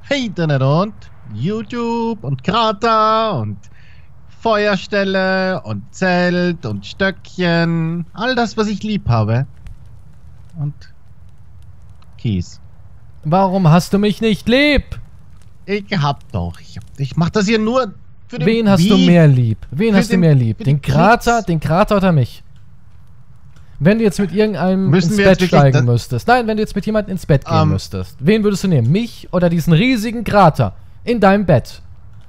Internet und YouTube und Krater und Feuerstelle und Zelt und Stöckchen. All das, was ich lieb habe. Und Kies. Warum hast du mich nicht lieb? Ich hab doch. Ich mach das hier nur für den Wen hast du mehr lieb? Wen hast du mehr lieb? Den Krater oder mich? Wenn du jetzt mit irgendeinem ins Bett steigen müsstest. Nein, wenn du jetzt mit jemandem ins Bett gehen müsstest. Wen würdest du nehmen? Mich oder diesen riesigen Krater in deinem Bett?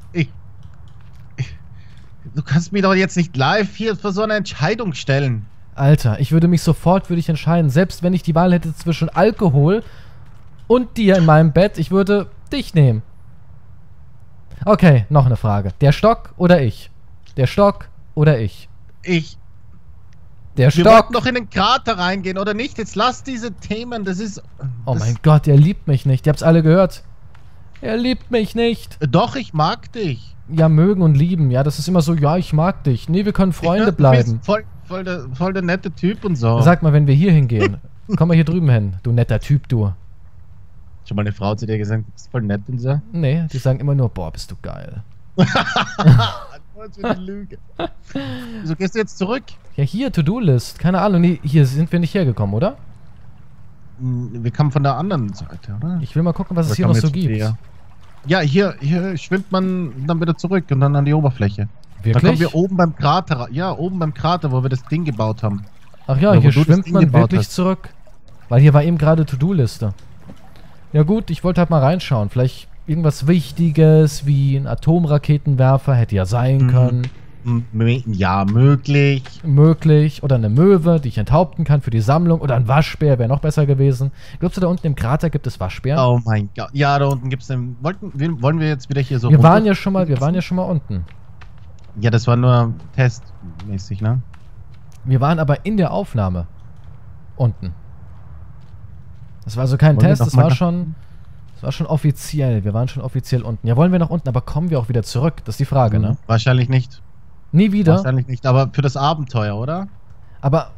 Du kannst mich doch jetzt nicht live hier für so eine Entscheidung stellen. Alter, ich würde mich sofort entscheiden. Selbst wenn ich die Wahl hätte zwischen Alkohol und dir in meinem Bett, ich würde dich nehmen. Okay, noch eine Frage. Der Stock oder ich? Der Stock oder ich? Wir wollten doch in den Krater reingehen, oder nicht? Jetzt lass diese Themen, das ist... Oh mein Gott, er liebt mich nicht. Ihr habt's alle gehört. Er liebt mich nicht. Doch, ich mag dich. Ja, mögen und lieben. Ja, das ist immer so, ja, ich mag dich. Nee, wir können Freunde bleiben. Du bist voll der nette Typ und so. Sag mal, wenn wir hier hingehen. Komm mal hier drüben hin, du netter Typ, du. Schon mal eine Frau zu dir gesagt, du bist voll nett und so? Nee, die sagen immer nur, boah, bist du geil. Das ist eine Lüge. Wieso gehst du jetzt zurück? Ja, hier, To-Do-List. Keine Ahnung, nee, hier sind wir nicht hergekommen, oder? Wir kamen von der anderen Seite, oder? Ich will mal gucken, was es hier noch so gibt. Ja, hier schwimmt man dann wieder zurück und dann an die Oberfläche. Wirklich? Dann kommen wir oben beim Krater. Ja, oben beim Krater, wo wir das Ding gebaut haben. Ach ja, hier schwimmt man wirklich zurück. Weil hier war eben gerade To-Do-Liste. Ja gut, ich wollte halt mal reinschauen. Vielleicht irgendwas Wichtiges wie ein Atomraketenwerfer hätte ja sein können. Ja, möglich. Möglich. Oder eine Möwe, die ich enthaupten kann für die Sammlung. Oder ein Waschbär wäre noch besser gewesen. Glaubst du, da unten im Krater gibt es Waschbären? Oh mein Gott. Ja, da unten gibt es einen... Wollen wir jetzt wieder hier so... Wir waren ja schon mal unten. Ja, das war nur testmäßig, ne? Wir waren aber in der Aufnahme unten. Das war also kein Test, das war schon offiziell. Wir waren schon offiziell unten. Ja, wollen wir nach unten, aber kommen wir auch wieder zurück? Das ist die Frage, ne? Wahrscheinlich nicht. Nie wieder? Wahrscheinlich nicht, aber für das Abenteuer, oder? Aber...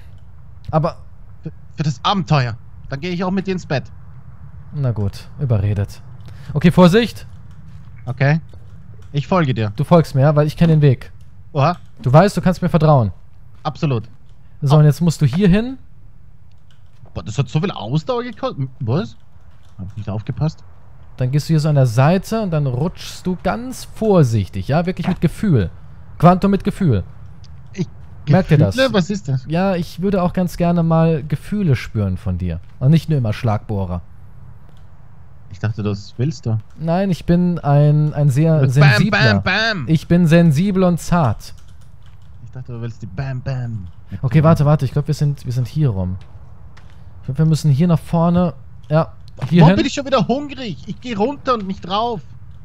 Für das Abenteuer. Dann gehe ich auch mit dir ins Bett. Na gut, überredet. Okay, Vorsicht. Okay. Ich folge dir. Du folgst mir, ja, weil ich kenne den Weg. Oha. Du weißt, du kannst mir vertrauen. Absolut. So, und jetzt musst du hier hin. Boah, das hat so viel Ausdauer gekostet. Was? Hab ich nicht aufgepasst? Dann gehst du hier so an der Seite und dann rutschst du ganz vorsichtig, ja, wirklich mit Gefühl. Quantum mit Gefühl. Merkt ihr das? Was ist das? Ja, ich würde auch ganz gerne mal Gefühle spüren von dir. Und nicht nur immer Schlagbohrer. Ich dachte, das willst du. Nein, ich bin ein sehr sensibler. Bam, bam, bam. Ich bin sensibel und zart. Ich dachte, du willst die Bam, bam. Okay, warte. Ich glaube, wir sind hier rum. Ich glaube, wir müssen hier nach vorne. Ja, hier Warum hin. bin ich schon wieder hungrig? Ich gehe runter und nicht drauf.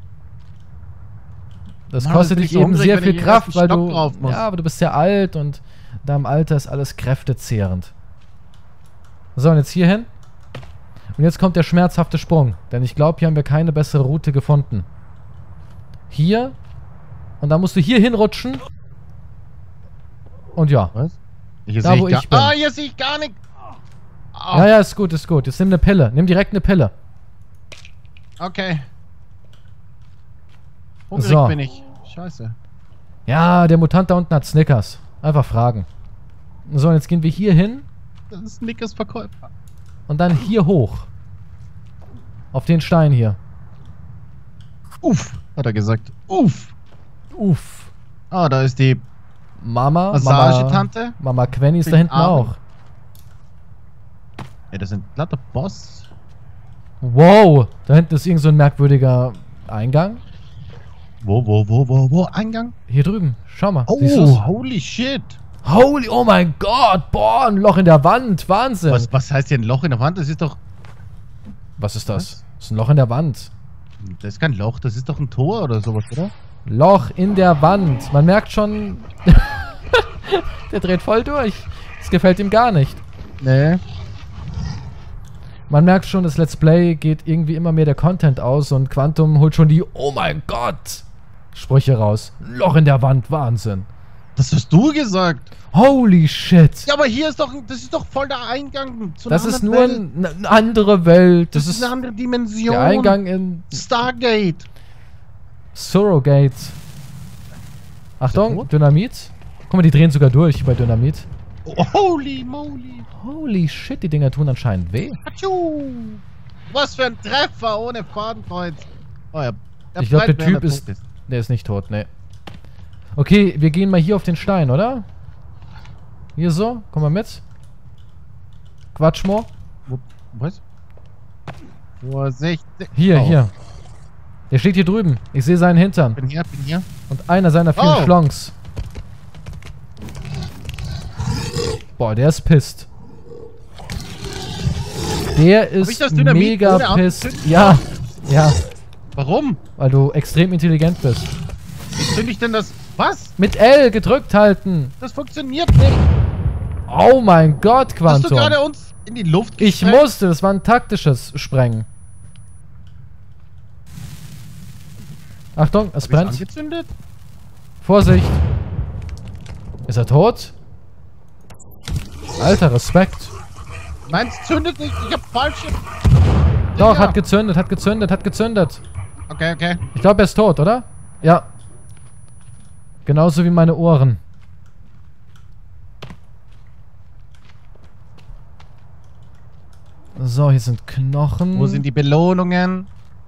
Das kostet dich eben sehr viel Kraft, weil du... drauf musst. Ja, aber du bist sehr alt und in deinem Alter ist alles kräftezehrend. So, und jetzt hier hin. Und jetzt kommt der schmerzhafte Sprung. Denn ich glaube, hier haben wir keine bessere Route gefunden. Hier. Und dann musst du hier hinrutschen. Und ja. Was? Hier da, wo ich bin. Ah, hier sehe ich gar nicht. Oh. Ja, ist gut, ist gut. Jetzt nimm eine Pille. Nimm direkt eine Pille. Okay. Hungrig So. bin ich. Scheiße. Ja, der Mutant da unten hat Snickers. Einfach fragen. So, und jetzt gehen wir hier hin. Das ist Snickers Verkäufer. Und dann hier hoch. Auf den Stein hier. Uff, hat er gesagt. Uff. Uff. Ah, da ist die Massagetante. Mama Quenny ist da hinten auch. Ja, das sind glatter Boss. Wow. Da hinten ist irgend so ein merkwürdiger Eingang. Wo? Eingang? Hier drüben. Schau mal. Oh, holy shit. Oh mein Gott. Boah, ein Loch in der Wand. Wahnsinn. Was heißt hier ein Loch in der Wand? Das ist doch... Was ist das? Das ist ein Loch in der Wand. Das ist kein Loch, das ist doch ein Tor oder sowas, oder? Loch in der Wand. Man merkt schon... Der dreht voll durch. Das gefällt ihm gar nicht. Nee. Man merkt schon, das Let's Play geht irgendwie immer mehr der Content aus und Quantum holt schon die Oh mein Gott Sprüche raus. Loch in der Wand, Wahnsinn. Das hast du gesagt. Holy shit. Ja, aber hier ist doch, das ist doch voll der Eingang zu einer Das ist anderen nur Welt. eine andere Welt. Das ist eine andere Dimension. der Eingang in Stargate. Surrogate. Achtung, tot? Dynamit. Guck mal, die drehen sogar durch bei Dynamit. Oh, holy moly. Holy shit, die Dinger tun anscheinend weh. Atschu. Was für ein Treffer ohne Fadenkreuz. Oh, ja. Ich glaube, der Typ ist... Der ist nicht tot, ne. Okay, wir gehen mal hier auf den Stein, oder? Hier so, komm mal mit. Quatschmo. Was? Vorsicht. Hier, Oh. hier. Der steht hier drüben. Ich sehe seinen Hintern. Bin hier. Und einer seiner vielen Oh. Schlongs. Boah, der ist pisst. Der ich ist das Dynamit mega ohne pisst. anzünden? Ja, ja, Warum? weil du extrem intelligent bist. Wie zünd ich denn das? Was? Mit L gedrückt halten. Das funktioniert nicht. Oh mein Gott, Hast du Quantum. gerade uns in die Luft Ich gesprengt? musste, das war ein taktisches Sprengen. Achtung, es Hab ich's brennt. angezündet? Vorsicht. Ist er tot? Alter, Respekt. Nein, es zündet nicht. Ich hab falsche... Doch, Dinger. hat gezündet, hat gezündet, hat gezündet. Okay, okay. Ich glaube, er ist tot, oder? Ja. Genauso wie meine Ohren. So, hier sind Knochen. Wo sind die Belohnungen?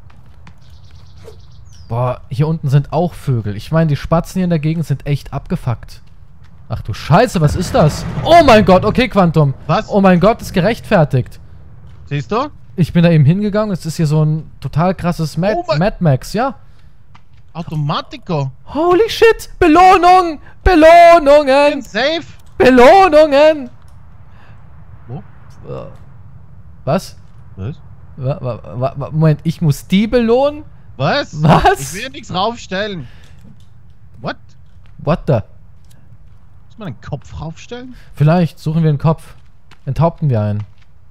Boah, hier unten sind auch Vögel. Ich meine, die Spatzen hier in der Gegend sind echt abgefuckt. Ach du Scheiße, was ist das? Oh mein Gott, okay, Quantum. Was? Oh mein Gott, ist gerechtfertigt. Siehst du? Ich bin da eben hingegangen. Es ist hier so ein total krasses Oh mein- Mad Max, ja? Automatico. Holy shit! Belohnung! Bin Belohnungen! safe. Belohnungen! Wo? Was? Was? Moment, ich muss die belohnen? Was? Was? Ich will ja nichts raufstellen. What? What the? Muss man einen Kopf raufstellen? Vielleicht suchen wir einen Kopf. Enthaupten wir einen.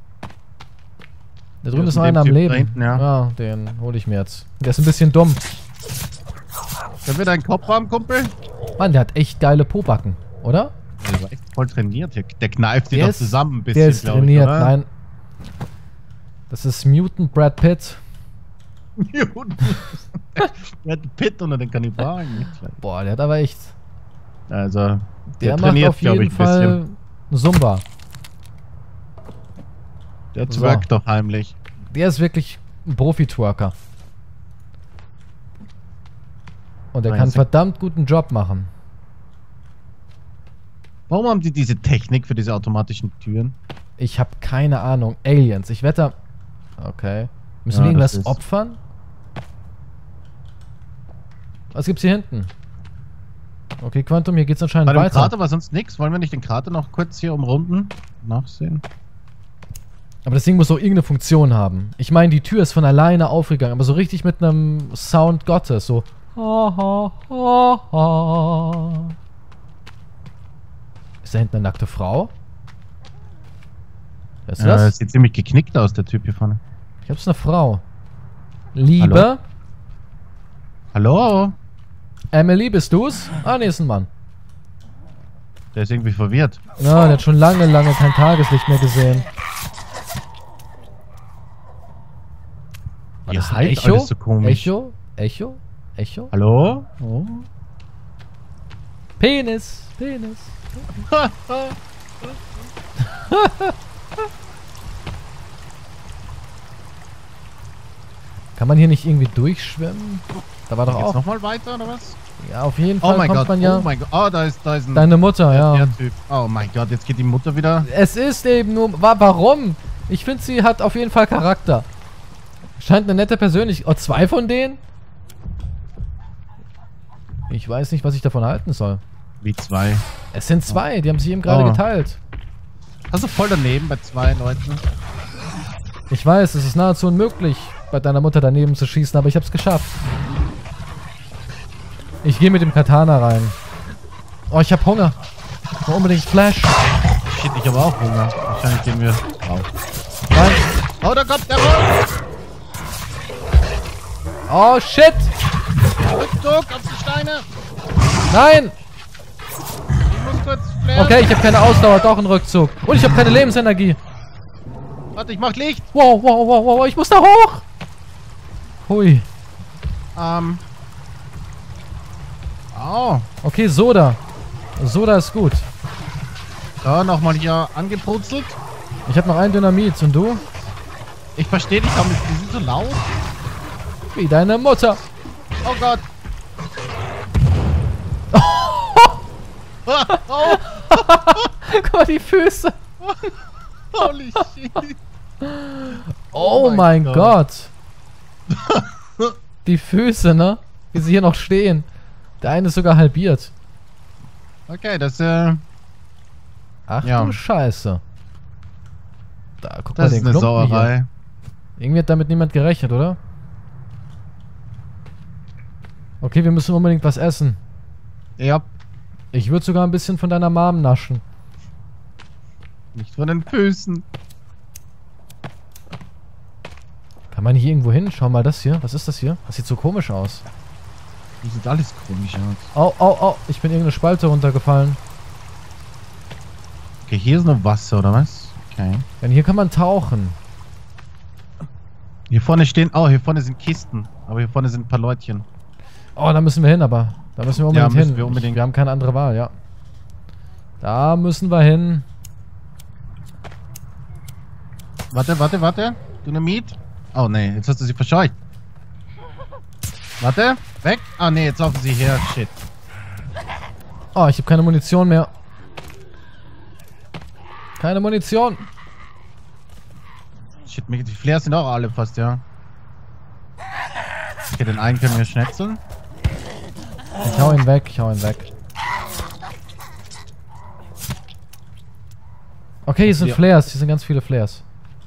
Da drüben Ja, ist noch von dem einer am Typ da Leben. hinten, ja. Den hole ich mir jetzt. Der ist ein bisschen dumm. Können wir deinen Kopf haben, Kumpel? Mann, der hat echt geile Pobacken, oder? Der war echt voll trainiert. Der kneift sich Der doch ist- zusammen ein bisschen, Der ist glaub ich, trainiert, oder? nein. Das ist Mutant Brad Pitt. Der hat Pitt unter den Kannibalen. Nicht schlecht. Boah, der hat aber echt... Also, Der macht trainiert, auf glaub jeden ich, ein bisschen. Fall Zumba. Der So. twerkt doch heimlich. Der ist wirklich ein Profi-Twerker. Und er Ah, kann einen jetzt- verdammt guten Job machen. Warum haben die diese Technik für diese automatischen Türen? Ich habe keine Ahnung. Aliens. Ich wette... Okay. Müssen Ja, wir irgendwas das ist- opfern? Was gibt's hier hinten? Okay, Quantum, hier geht's anscheinend Bei dem weiter. Krater war sonst nichts. Wollen wir nicht den Krater noch kurz hier umrunden? Nachsehen. Aber das Ding muss auch irgendeine Funktion haben. Ich meine, die Tür ist von alleine aufgegangen, aber so richtig mit einem Sound Gottes. So. Ist da hinten eine nackte Frau? Wer ist Ja, das? sieht ziemlich geknickt aus, der Typ hier vorne. Ich hab's eine Frau. Liebe? Hallo? Emily, bist du's? Ah, nee, ist ein Mann. Der ist irgendwie verwirrt. Ja, der hat schon lange, lange kein Tageslicht mehr gesehen. War Ihr das ein halt Echo? alles so komisch. Echo? Echo? Echo? Hallo? Oh. Penis! Penis! Kann man hier nicht irgendwie durchschwimmen? Da war doch Geht's auch... nochmal weiter, oder was? Ja, auf jeden Oh Fall mein kommt Gott, man ja... oh mein Gott. Oh, da ist ein... Deine Mutter, ja. Der Typ. Oh mein Gott, jetzt geht die Mutter wieder. Es ist eben nur... Warum? Ich finde, sie hat auf jeden Fall Charakter. Scheint eine nette Persönlichkeit. Oh, 2 von denen? Ich weiß nicht, was ich davon halten soll. Wie 2. Es sind 2, die haben sich eben gerade Oh. geteilt. Hast du voll daneben bei 2 Leuten? Ich weiß, es ist nahezu unmöglich, bei deiner Mutter daneben zu schießen, aber ich hab's geschafft. Ich gehe mit dem Katana rein. Oh, ich hab Hunger. Ich brauch unbedingt Flash. Shit, ich habe auch Hunger. Wahrscheinlich gehen wir raus. Nein. Oh, da kommt der Hund! Oh, shit. Rückzug auf die Steine! Nein. Okay, ich habe keine Ausdauer, doch ein Rückzug. Und ich habe keine Lebensenergie. Warte, ich mach Licht. Wow, wow, wow, wow, ich muss da hoch. Hui. Oh. Okay, Soda. Soda ist gut. So, nochmal hier angebrutzelt. Ich habe noch ein Dynamit. Und du? Ich verstehe dich, aber die sind so laut. Wie deine Mutter. Oh Gott. Oh. Guck mal, die Füße. Holy shit. Oh mein Gott. Die Füße, ne? Wie sie hier noch stehen. Der eine ist sogar halbiert. Okay, das, Ach ja. du Scheiße. Da, guck das mal ist den eine Klumpen hier. Sauerei. Irgendwie hat damit niemand gerechnet, oder? Okay, wir müssen unbedingt was essen. Ja, Ich würde sogar ein bisschen von deiner Mom naschen. nicht von den Füßen. Kann man hier irgendwo hin? Schau mal das hier. Was ist das hier? Das sieht so komisch aus. Die sieht alles komisch aus. Au, au, au. Ich bin irgendeine Spalte runtergefallen. Okay, hier ist noch Wasser, oder was? Okay. Denn hier kann man tauchen. Hier vorne stehen, oh, hier vorne sind Kisten. Aber hier vorne sind ein paar Leutchen. Oh, da müssen wir hin, aber. Da müssen wir unbedingt müssen hin. wir unbedingt. Wir haben keine andere Wahl, ja. Da müssen wir hin. Warte, warte, warte. Dynamit. Oh, nee, jetzt hast du sie verscheucht. Warte, weg. Ah, nee, jetzt laufen sie her. Shit. Oh, ich habe keine Munition mehr. Keine Munition. Shit, die Flares sind auch alle fast, ja. Okay, den einen können wir schnetzeln. Ich hau ihn weg, ich hau ihn weg. Okay, hier sind Ja. Flares, hier sind ganz viele Flares.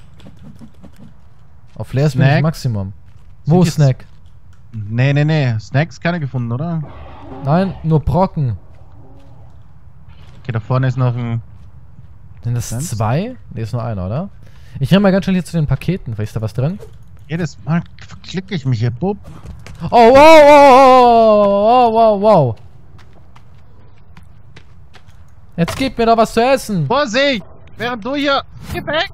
Auf Flares bin ich Snack. Maximum. Sind Wo jetzt- Snack? Nee, nee, nee. Snacks keine gefunden, oder? Nein, nur Brocken. Okay, da vorne ist noch ein... Sind das Sonst? 2? Ne, ist nur einer, oder? Ich renn mal ganz schnell hier zu den Paketen. Vielleicht ist da was drin? Jedes Mal verklicke ich mich hier, Bub. Oh, wow, wow, wow, wow, wow. Jetzt gib mir doch was zu essen. Vorsicht! Während du hier... Geh weg!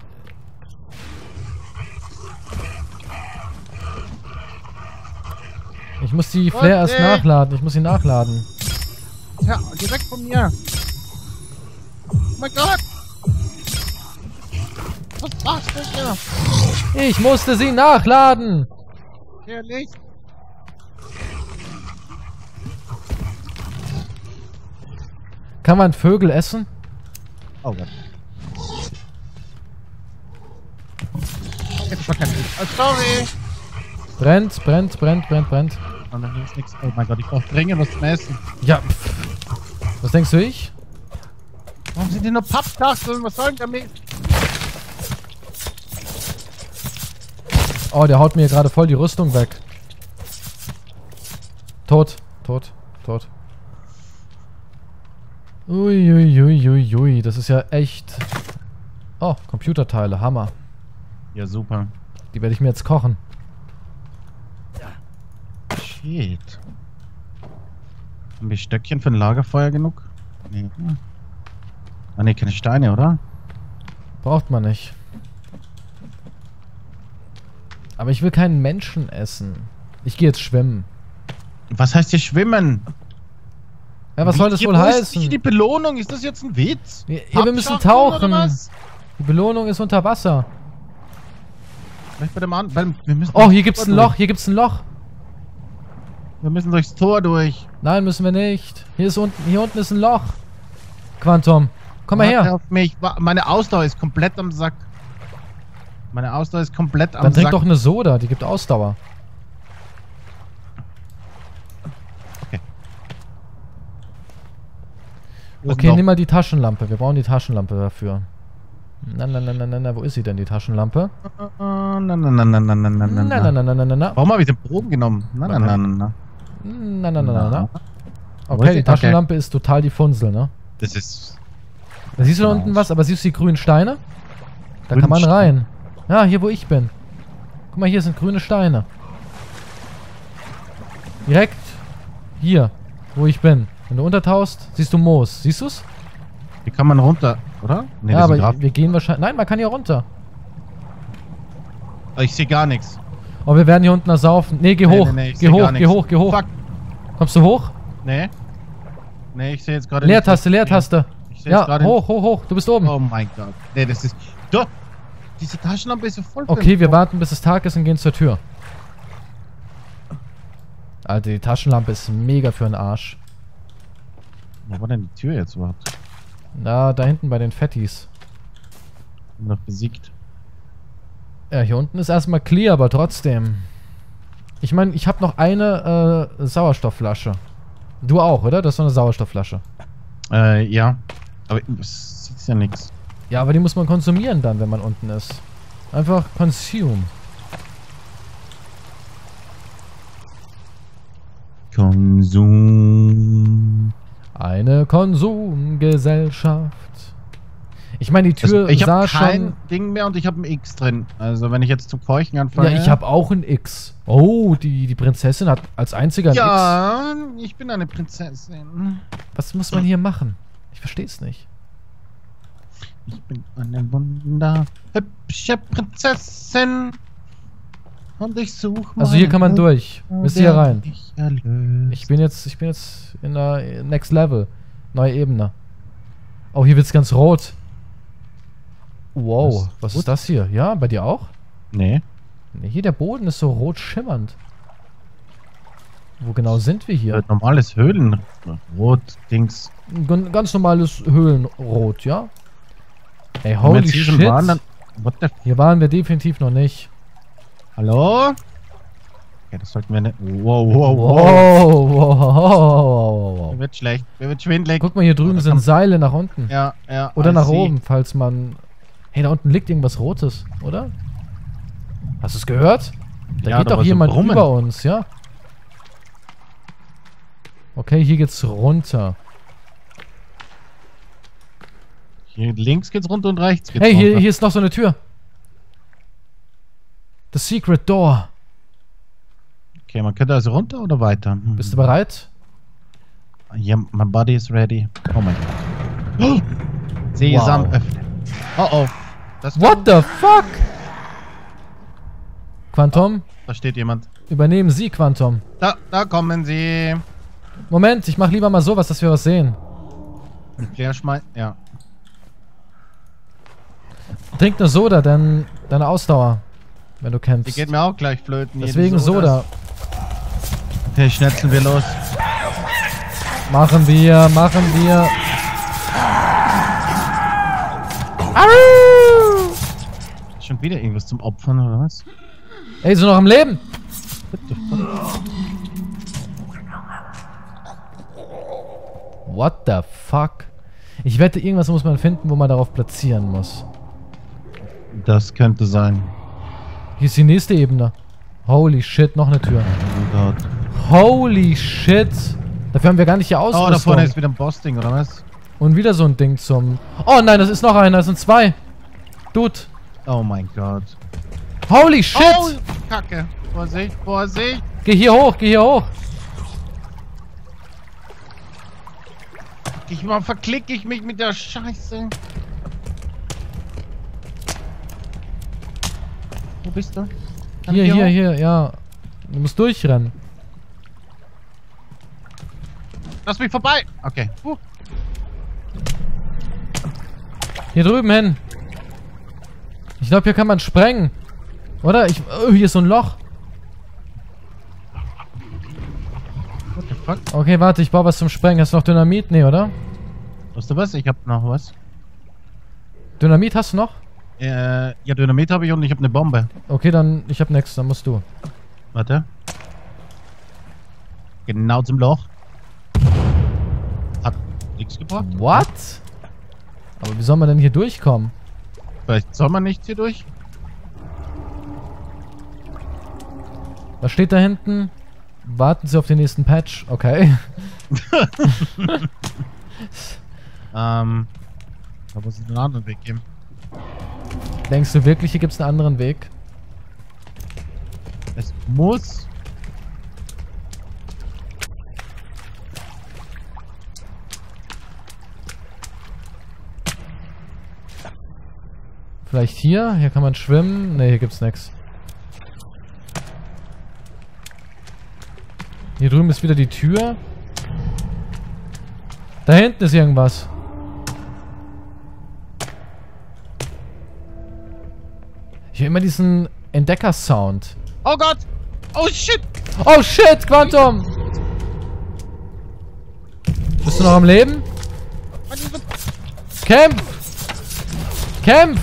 Ich muss die Flare erst Vorsicht! nachladen. Ich muss sie nachladen. Ja, geh weg von mir! Oh mein Gott! Was machst du hier? Ich musste sie nachladen. Ehrlich? Kann man Vögel essen? Oh Gott. Jetzt war kein Licht. Oh, sorry! Brennt, brennt, brennt, brennt, brennt. Oh, da ist nichts. Oh mein Gott, ich brauche dringend was zum Essen. Ja, pff. Was denkst du ich? Warum sind hier nur Pappkachteln? Was soll denn damit? Oh, der haut mir gerade voll die Rüstung weg. Tot, tot, tot. Uiuiuiui, das ist ja echt... Oh, Computerteile, Hammer. Ja, super. Die werde ich mir jetzt kochen. Shit. Haben wir Stöckchen für ein Lagerfeuer genug? Nee. Ah, nee, keine Steine, oder? Braucht man nicht. Aber ich will keinen Menschen essen. Ich gehe jetzt schwimmen. Was heißt hier schwimmen? Ja, was soll das wohl Wo ist heißen? hier die Belohnung? Ist das jetzt ein Witz? Ja, wir müssen Pappschachteln tauchen. oder was? Die Belohnung ist unter Wasser. Vielleicht bei dem anderen. Wir müssen Oh, hier durchs gibt's Tor ein Loch, durch. hier gibt's ein Loch. Wir müssen durchs Tor durch. Nein, müssen wir nicht. Hier unten ist ein Loch. Quantum, komm mal Warte her. auf mich. Meine Ausdauer ist komplett am Sack. Meine Ausdauer ist komplett am Dann trink Sack. doch eine Soda, die gibt Ausdauer. Okay, nimm mal die Taschenlampe. Wir brauchen die Taschenlampe dafür. Na, wo ist sie denn, die Taschenlampe? Na, na, na, na, na, na, na, na, na. Na. Warum habe ich den Bogen genommen? Na, na, na, na, na. Na. Wo ist Okay, sie? die Taschenlampe ist total die Funsel, ne? Das ist... Da siehst du da Genau. unten was, aber siehst du die grünen Steine? Da Grünen kann man Steine? rein. Ja, hier wo ich bin. Guck mal, hier sind grüne Steine. Direkt hier, wo ich bin. Wenn du untertauchst, siehst du Moos. Siehst du's? Hier kann man runter, oder? Nee, Ja, das sind aber Grab. wir gehen wahrscheinlich... Nein, man kann hier runter. Ich sehe gar nichts. Oh, wir werden hier unten ersaufen. Nee, geh hoch. Nee, ich Geh seh hoch, gar geh nichts. hoch, geh hoch. Fuck. Kommst du hoch? Nee. Nee, ich sehe jetzt gerade Leertaste, nichts. Leertaste. Ich sehe jetzt Ja, gerade hoch, hoch, hoch. Du bist oben. Oh mein Gott. Nee, das ist... Doch! Diese Taschenlampe ist so voll... Okay, wir warten, bis es Tag ist und gehen zur Tür. Alter, die Taschenlampe ist mega für den Arsch. Wo war denn die Tür jetzt überhaupt? Na, da hinten bei den Fettis. Noch besiegt. Ja, hier unten ist erstmal clear, aber trotzdem. Ich meine, ich habe noch eine Sauerstoffflasche. Du auch, oder? Das ist so eine Sauerstoffflasche. Ja. Aber es ist ja nichts. Ja, aber die muss man konsumieren dann, wenn man unten ist. Einfach consume. Konsum. Eine Konsumgesellschaft. Ich meine, die Tür Ich sah habe kein schon... Ding mehr und ich habe ein X drin. Also wenn ich jetzt zum Keuchen anfange... Ja, ich habe auch ein X. Oh, die Prinzessin hat als einziger ein X. Ja, ich bin eine Prinzessin. Was muss man hier machen? Ich verstehe es nicht. Ich bin eine wunderhübsche Prinzessin. Und ich suche... Also hier kann man durch. Bis hier rein. Ich erlöst. Ich bin jetzt in der Next Level. Neue Ebene. Oh, hier wird's ganz rot. Wow, was ist das hier? Ja, bei dir auch? Nee. Nee, hier der Boden ist so rot schimmernd. Wo genau sind wir hier? Normales Höhlenrot-Dings. Ganz normales Höhlenrot, ja? Ey, Wenn wir holy jetzt hier schon shit. waren, dann... What the... Hier waren wir definitiv noch nicht. Hallo? Okay, das sollten wir nicht... Wow, wow, wow. Wow, wow, wow. Mir wird schlecht. Mir wird schwindelig. Guck mal, hier drüben sind Seile nach unten. Ja, ja. Oder I nach see. oben, falls man... Hey, da unten liegt irgendwas Rotes, oder? Hast du es gehört? Da Ja, geht da doch war so jemand Brummen. über uns, ja? Okay, hier geht's runter. Hier links geht's runter und rechts geht's Hey, runter. hier ist noch so eine Tür. The Secret Door. Okay, man könnte also runter oder weiter? Bist du bereit? Ja, my body is ready. Oh mein Gott. Oh! Sesam Wow. öffnen. Oh oh. Das What the fuck? Quantum, Da steht jemand. übernehmen Sie, Quantum. Da kommen sie. Moment, ich mach lieber mal sowas, dass wir was sehen. Ein Flairschmeiß. Ja. Trink eine Soda, denn deine Ausdauer, wenn du Die kämpfst. geht mir auch gleich flöten. Deswegen jeden Soda. Okay, schnetzeln wir los. Machen wir. Schon wieder irgendwas zum Opfern oder was? Ey, ist noch am Leben? What the fuck? What the fuck? Ich wette, irgendwas muss man finden, wo man darauf platzieren muss. Das könnte sein. Hier ist die nächste Ebene. Holy shit, noch eine Tür. Oh Gott. Holy shit. Dafür haben wir gar nicht hier Oh, Ausrüstung. da vorne ist wieder ein Boss-Ding, oder was? Und wieder so ein Ding zum... Oh nein, das ist noch einer. Das sind zwei. Dude. Oh mein Gott. Holy shit. Oh, Kacke. Vorsicht, Vorsicht. Geh hier hoch, geh hier hoch. Verklicke ich mich mit der Scheiße. Wo bist du? Kann ich hoch? Hier, ja. Du musst durchrennen. Lass mich vorbei. Okay. Hier drüben hin. Ich glaube, hier kann man sprengen. Oder? Oh, hier ist so ein Loch. What the fuck? Okay, warte, ich baue was zum Sprengen. Hast du noch Dynamit? Nee, oder? Weißt du was? Ich hab noch was. Dynamit hast du noch? Ja, Dynamit habe ich und ich habe eine Bombe. Okay, dann, ich hab nix, dann musst du. Warte. Genau zum Loch. Hat nichts gebracht. What? Aber wie soll man denn hier durchkommen? Vielleicht soll man nicht hier durch. Was steht da hinten? Warten Sie auf den nächsten Patch. Okay. Da muss es einen anderen Weg geben. Denkst du wirklich, hier gibt es einen anderen Weg? Es muss. Vielleicht hier? Hier kann man schwimmen. Ne, hier gibt's nichts. Hier drüben ist wieder die Tür. Da hinten ist irgendwas. Ich höre immer diesen Entdecker-Sound. Oh Gott! Oh shit! Oh shit, Quantum! Bist du noch am Leben? Kämpf! Kämpf!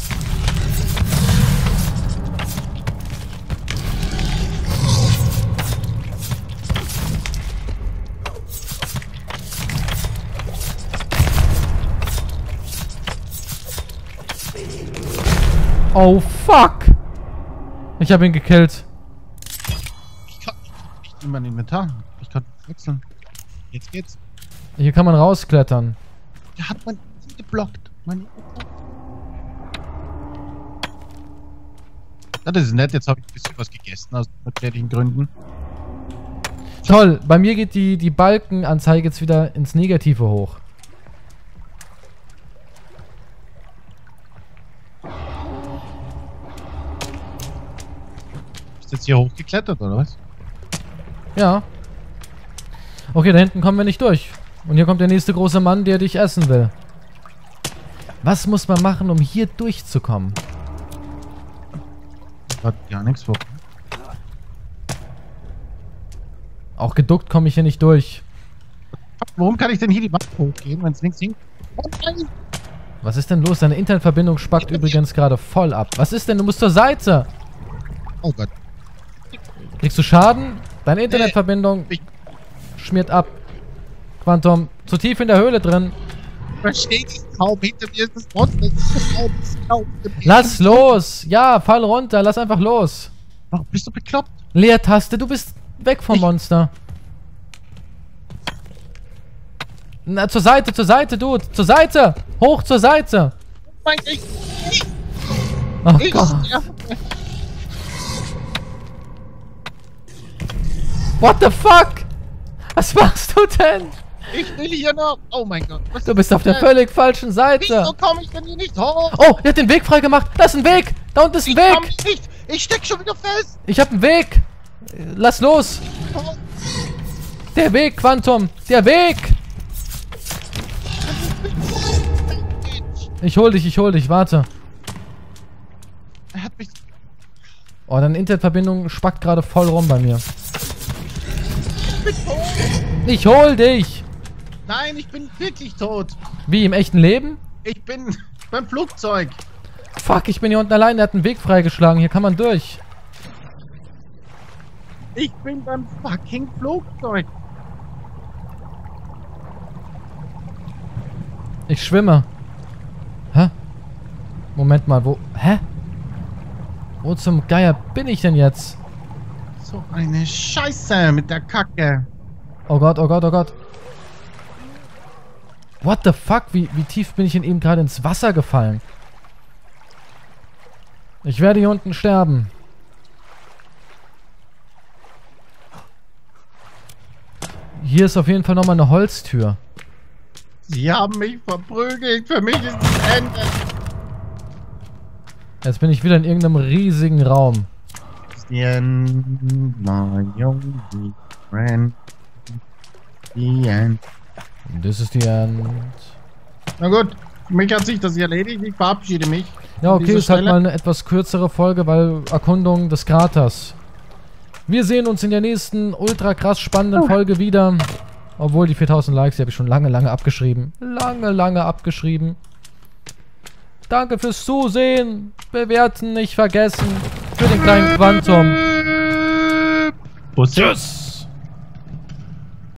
Oh fuck! Ich habe ihn gekillt. Ich kann nicht in mein Inventar. Ich kann wechseln. Jetzt geht's. Hier kann man rausklettern. Der hat mein geblockt. Ja, das ist nett. Jetzt habe ich ein bisschen was gegessen aus natürlichen Gründen. Toll, bei mir geht die Balkenanzeige jetzt wieder ins Negative hoch. Bist du jetzt hier hochgeklettert, oder was? Ja. Okay, da hinten kommen wir nicht durch. Und hier kommt der nächste große Mann, der dich essen will. Was muss man machen, um hier durchzukommen? Hat gar nichts vor. Auch geduckt komme ich hier nicht durch. Warum kann ich denn hier die Wand hochgehen, wenn es links hinkt? Oh nein! Was ist denn los? Deine Internetverbindung spackt übrigens gerade voll ab. Was ist denn? Du musst zur Seite. Oh Gott. Kriegst du Schaden? Deine Internetverbindung schmiert ab. Quantum, zu tief in der Höhle drin. Versteht es kaum. Hinter mir ist das Monster. Lass los! Ja, fall runter. Lass einfach los. Warum bist du bekloppt? Leertaste, du bist weg vom Monster. Na, zur Seite, Dude. Zur Seite. Hoch zur Seite. Mein Oh ich Gott. sterbe. What the fuck? Was machst du denn? Ich will hier noch. Oh mein Gott. Was Du bist ist auf der das? völlig falschen Seite. Wieso komme ich denn hier nicht hoch? Oh, er hat den Weg freigemacht. Da ist ein Weg. Da unten ist ein Ich komm Weg. nicht. Ich steck schon wieder fest. Ich hab einen Weg. Lass los. Oh, Der Weg, Quantum. Der Weg. Ich hol dich. Warte. er hat mich. Oh, deine Internetverbindung spackt gerade voll rum bei mir. Ich bin tot. Ich hol dich. Nein, ich bin wirklich tot. Wie, im echten Leben? Ich bin beim Flugzeug. Fuck, ich bin hier unten allein. Der hat einen Weg freigeschlagen. Hier kann man durch. Ich bin beim fucking Flugzeug. Ich schwimme. Hä? Moment mal, wo... Hä? Wo zum Geier bin ich denn jetzt? So eine Scheiße mit der Kacke. Oh Gott, oh Gott, oh Gott. What the fuck? Wie tief bin ich denn eben gerade ins Wasser gefallen? Ich werde hier unten sterben. Hier ist auf jeden Fall nochmal eine Holztür. Sie haben mich verprügelt. Für mich ist das Ende. Jetzt bin ich wieder in irgendeinem riesigen Raum. The end, my only friend. The end. Das ist die End. Na gut, für mich hat sich das erledigt. Ich verabschiede mich. Ja, an okay, dieser ist halt Stelle. mal eine etwas kürzere Folge, weil Erkundung des Kraters. Wir sehen uns in der nächsten ultra krass spannenden Folge wieder. Obwohl die 4000 Likes, die habe ich schon lange abgeschrieben. Lange abgeschrieben. Danke fürs Zusehen. Bewerten nicht vergessen. Für den kleinen Quantum. Bussi. Tschüss.